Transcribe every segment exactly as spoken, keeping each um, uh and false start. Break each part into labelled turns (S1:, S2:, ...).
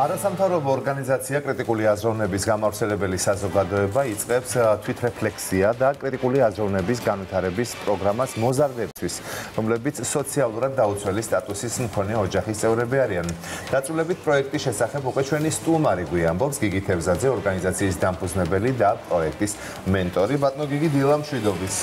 S1: არასამთავრობო ორგანიზაცია კრიტიკული აზროვნების გამავრცელებელი საზოგადოება იწყებს თვითრეფლექსია და კრიტიკული აზროვნების განვითარების პროგრამას მოზარდებისთვის, რომლებიც სოციალურად დაუცველი სტატუსის მქონე ოჯახის წევრები არიან. დაწვრილებით პროექტის შესახებ უკვე ჩვენი სტუმარი გვიამბობს გიგი თევზაძე, ორგანიზაციის დამფუძნებელი და პროექტის მენტორი. ბატონო გიგი, დილა მშვიდობის.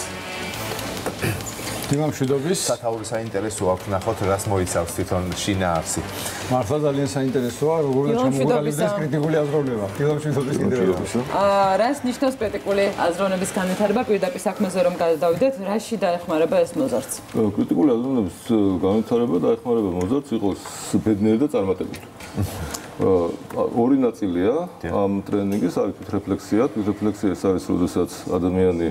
S2: დილა მშვიდობის.
S1: სათაური საინტერესო აქვს ნახოთ, რას მოიცავს თვითონ შინაარსი.
S2: მართლა ძალიან საინტერესოა, როგორ უნდა ჩამოყალიბდეს კრიტიკული აზროვნება. დილა მშვიდობის კიდევ ერთხელ.
S3: აა რას ნიშნავს კრიტიკული აზროვნების განვითარება პირდაპირ საქმეზე რომ გადავიდეთ, რაში დაეხმარება ეს მოზარდს?
S4: კრიტიკული აზროვნების განვითარება დაეხმარება მოზარდს იყოს ბედნიერი და წარმატებული. ორი ნაწილია ამ ტრენინგის, არის თვითრეფლექსია. თვითრეფლექსია ეს არის, როდესაც ადამიანი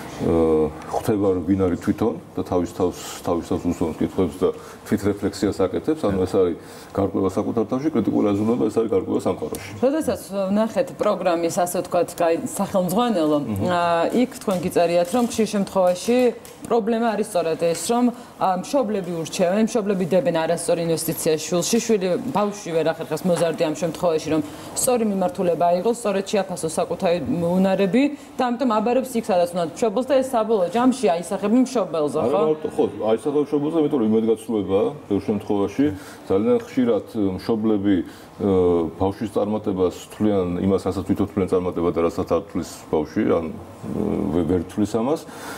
S4: ხვდება რომ ვინ არის თვითონ და თავის თავს თავის თავს უსვამს კითხვებს და თვითრეფლექსიას აკეთებს, ანუ ეს არის გარკვევა საკუთარ თავში, კრიტიკული აზროვნება ეს არის გარკვევა სამყაროში.
S3: როდესაც ვნახეთ პროგრამის, ასე ვთქვათ, სახელმძღვანელო, იქ თქვენ გიწერიათ, რომ ხშირ შემთხვევაში პრობლემა არის სწორედ ეს, რომ მშობლები ურჩევენ, მშობლები დებენ არასწორ ინვესტიციას შვილში, შვილი ბავშვი ვერ ახერხებს მოზარდი ამ შემთხვევაში, რომ სწორი მიმართულება აიღოს, სწორედ შეაფასოს საკუთარი უნარები და ამიტომ აბარებს იქ, სადაც უნდა მშობელს და ეს საბოლოო ჯამში აისახები მშობელზე, ხო?
S4: ხო, აისახებს მშობელზე, იმიტომ რომ იმედგაცრუებაა ბევრ შემთხვევაში. ძალიან ხშირად მშობლები ბავშვის წარმატებას თვლიან იმას, რასაც თვითონ თვლიან წარმატება და რასაც არ თვლის ბავშვი, ან ვერ თვლის ამას.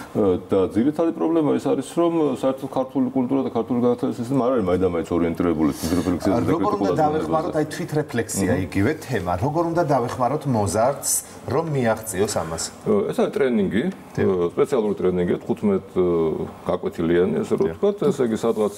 S4: და ძირითადი პრობლემა ის არის, რომ საერთოდ ქართული კულტურა და ქართული განათლების სისტემა არ არის მაინდა-მაინც ორიენტირებული თვითრეფლექსიაზე და
S1: როგორ უნდა დავეხმაროთ აი თვითრეფლექსია იგივე თემა, როგორ უნდა დავეხმაროთ მოზარდს, რომ მიაღწიოს ამას?
S4: ეს არის ტრენინგი, სპეციალური ტრენინგი, თხუთმეტ გაკვეთილიანი, ესე რომ ვთქვათ, ესე იგი სადღაც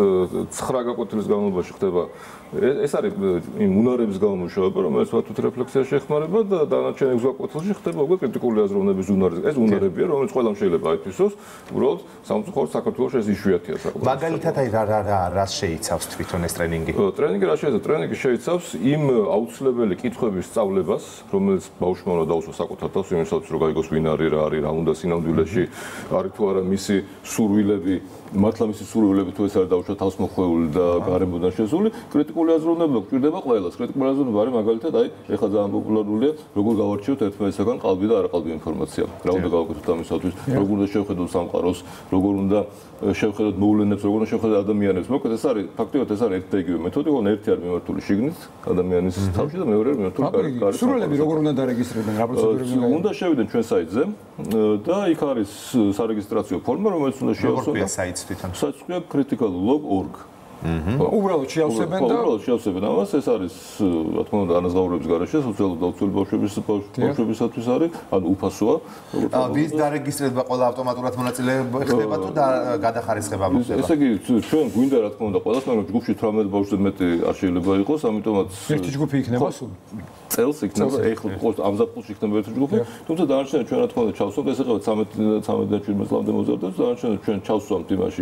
S4: ცხრა გაკვეთილის განმავლობაში ხდება. ეს არის იმ უნარების გამომუშავება, რომელიც თვითრეფლექსიაში ეხმარება და დანარჩენ ექვს გაკვეთილში ხდება უკვე კრიტიკული აზროვნების უნარი. ეს უნარებია, რომელიც ყველამ შეიძლება აითვისოს, უბრალოდ სამწუხაროდ საქართველოში ეს იშვიათია საკუთარ.
S1: მაგალითად აი რა რა რა რას შეიცავს თვითონ ეს ტრენინგი?
S4: ტრენინგი რა შეიცავს? ტრენინგი შეიცავს იმ აუცილებელი კითხვების სწავლებას, რომელიც ბავშვმა უნდა დაუსვას საკუთარ თავს, იმისათვის რომ გაიგოს ვინ არის, რა არის, რა უნდა სინამდვილეში, არის თუ არა მისი სურვილები, მართლა მისი სურვილები თუ ეს არის დაუშვა თავსმოხვეული და გარემოდან შესული, კრიტიკული აზროვნება გვჭირდება ყველას. კრიტიკული აზროვნება არის მაგალითად აი ეხლა ძალიან პოპულარულია, როგორ გავარჩიოთ ერთმანეთისგან ყალბი და არაყალბი ინფორმაცია. რა უნდა გავაკეთოთ ამისათვის, როგორ უნდა შევხედოთ სამყაროს, როგორ უნდა შევხედოთ მოვლენებს, როგორ უნდა შევხედოთ ადამიანებს. მოკლედ ეს არის ფაქტობრივად ეს არის ერთი და იგივე მეთოდი, ოღონდ ერთი არის მიმართული შიგნით ადამიანის თავში და მეორე არის მიმართული გარეთ.
S2: სურვილები როგორ უნდა დარეგისტრირდნენ, რა პროცედურები უნდა?
S4: უნდა შევიდნენ ჩვენ საიტზე და იქ არის სარეგისტრაციო ფორმა, რომელიც უნდა შეავსო.
S1: როგორია საიტს თვითონ?
S4: საიტს ქვია critical log dot org.
S2: უბრალოდ შეავსებენ და
S4: უბრალოდ შეავსებენ ამას, ეს არის რა თქმა უნდა ანაზღაურების გარეშე სოციალურად დაუცველი ბავშვების ბავშვებისათვის არის, ანუ უფასოა.
S1: ვის დარეგისტრირება ყველა ავტომატურად მონაწილე ხდება თუ გადახარისხება მოხდება?
S4: ესე იგი ჩვენ გვინდა რა თქმა უნდა ყველას, მაგრამ ჯგუფში თვრამეტ ბავშვზე მეტი არ შეიძლება იყოს, ამიტომაც
S2: ერთი ჯგუფი იქნება სულ.
S4: წელს იქნება, ეხლა ამზაფხულში იქნება ერთი ჯგუფი, თუმცა დანარჩენად ჩვენ რა თქმა უნდა ჩავსვამთ, ეს ეხლა ცამეტ ცამეტ წლამდე მოზარდებს, დანარჩენად ჩვენ ჩავსვამთ იმაში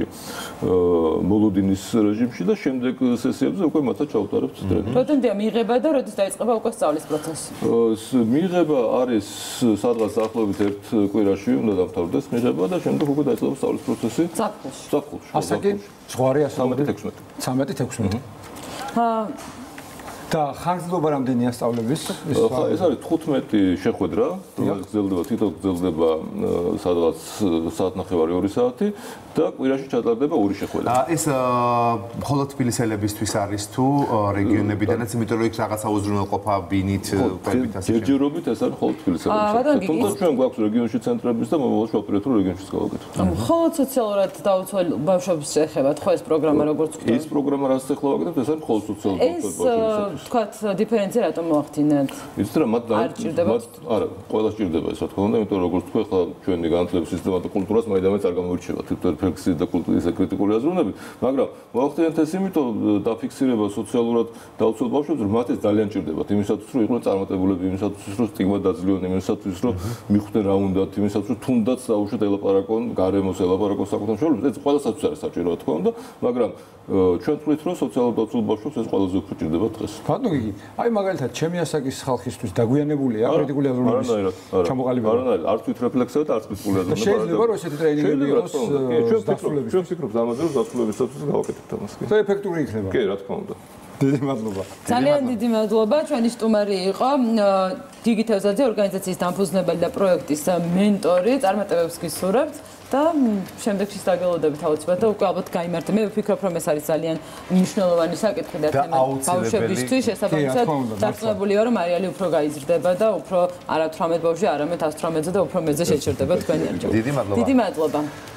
S4: მოლოდინის რეჟიმში და შემდეგ სესიებზე უკვე მათაც ჩავუტარებთ ტრენინგს.
S3: როდენდია მიიღება და როდის დაიწყება უკვე სწავლის პროცესი?
S4: მიიღება არის სადღაც დაახლოებით ერთ კვირაში უნდა დამთავრდეს მიიღება და შემდეგ უკვე დაიწყება სწავლის პროცესი.
S3: ზაფხულში.
S4: ზაფხულში.
S2: ასაკი ზღვარი
S4: ცამეტი თექვსმეტი.
S2: ცამეტი თექვსმეტი.
S3: აა
S2: და ხანგრძლივობა რამდენია სწავლების?
S4: ხა ეს არის თხუთმეტი შეხვედრა, რომელიც გრძელდება, თითო გრძელდება სადღაც საათნახევარი ორი საათი და კვირაში ჩატარდება ორი შეხვედრა.
S1: ეს მხოლოდ თბილისელებისთვის არის თუ რეგიონებიდანაც, იმიტომ რომ იქ რაღაცა უზრუნველყოფა ბინით ყვებით ასე.
S4: ჯერჯერობით ეს არის მხოლოდ თბილისელებისთვის. თუმცა ჩვენ გვაქვს რეგიონში ცენტრებიც და მომავალში ვაპირებთ რომ რეგიონშიც გავაკეთოთ.
S3: მხოლოდ სოციალურად დაუცველ ბავშვებს ეხებათ ხო ეს პროგრამა როგორც ვთქვით?
S4: ეს პროგრამა რაც ეხლა ვაკეთებთ, ეს არის მხოლოდ სოციალურად დაუცველ ბავშვებისთვის.
S3: თქვათ დიფერენცია რატომ მოახდინეთ?
S4: იცით რა მათ მათ არა, ყველა სჭირდება ეს რა თქმა უნდა, იმიტომ რომ როგორც თქვი ახლა ჩვენი განათლების სისტემა და კულტურას მაინდა-მაინც არ გამოირჩევა თვითრეფლექსიის და კულტურის კრიტიკული აზროვნებით, მაგრამ მოახდინეთ ეს იმიტომ დაფიქსირება სოციალურად დაუცველ ბავშვებს, რომ მათ ეს ძალიან სჭირდებათ იმისათვის, რომ იყვნენ წარმატებულები, იმისათვის, რომ სტიგმა დაძლიონ, იმისათვის, რომ მიხვდნენ რა უნდათ, იმისათვის, რომ თუნდაც დაუშვათ ელაპარაკონ გარემოს, ელაპარაკონ საკუთარ მშობლებს, ეს ყველასაც არის საჭირო რა თქმა უნდა, მაგრამ ჩვენ ვთქვით, რომ სოციალურად დაუცველ ბავშვებს ეს ყველაზე უფრო სჭირდება დღეს.
S2: ბატონო გიგი, აი მაგალითად ჩემი ასაკის ხალხისთვის დაგვიანებულია კრიტიკული აზროვნების ჩამოყალიბება.
S4: არანაირად, არც თვითრეფლექსია და არც კრიტიკული აზროვნება.
S2: შეიძლება რომ ესეთი ტრეინინგები იყოს
S4: ჩვენ ვფიქრობთ, ჩვენ ვფიქრობთ ამაზე, რომ დასრულებისათვის გავაკეთებთ ამას.
S2: და ეფექტური იქნება.
S4: კი, რა თქმა უნდა.
S2: დიდი მადლობა.
S3: ძალიან დიდი მადლობა. ჩვენი სტუმარი იყო დიგიტალიზაცია ორგანიზაციის დამფუძნებელი და პროექტის მენტორი. წარმატებებს გისურვებთ და შემდეგში დაგელოდებით აუცილებლად და უკვე ალბათ გაიმართეთ. მე ვფიქრობ, რომ ეს არის ძალიან მნიშვნელოვანი საკითხი და თემა ბავშვებისთვის შესაბამისად დარწმუნებული ვარ, რომ არიალი უფრო გაიზრდება და უფრო არა თვრამეტ ბავშვი, არამედ ათს თვრამეტზე და უფრო მეზე შეჩერდება თქვენი არჩევა.
S1: დიდი მადლობა.
S3: დიდი მადლობა.